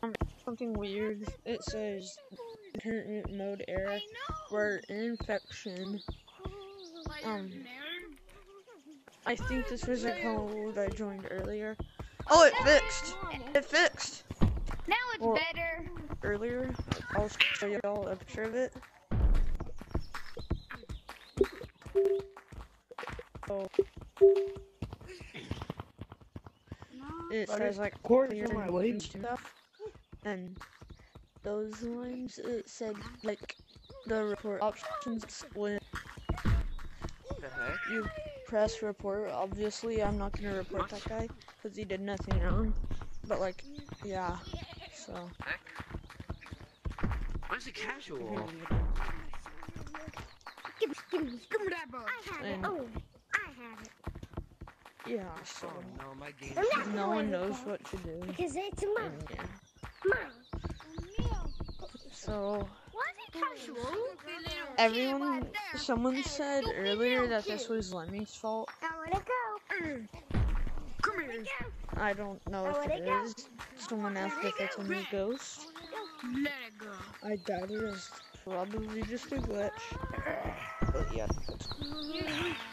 something weird. It says internet mode error where infection. I think this was a code I joined earlier. Oh, it fixed! It fixed! Now it's better. Earlier, I'll show y'all a picture of it. So, it says like clear and stuff, and those lines it said like the report options when you press report. Obviously, I'm not gonna report that guy because he did nothing wrong. But like, yeah. So. Why is it casual? Give me that ball. I have it. Oh, I have it. Yeah, so Oh no, my game. no one knows what to do. Because it's mine. Yeah. Mine. So Why is it casual? someone said earlier that this was Lemmy's fault. I want to go. Come here. I don't know if it is. Someone asked if it's a new ghost. Let it go. I doubt it is. Probably just a glitch. But yeah.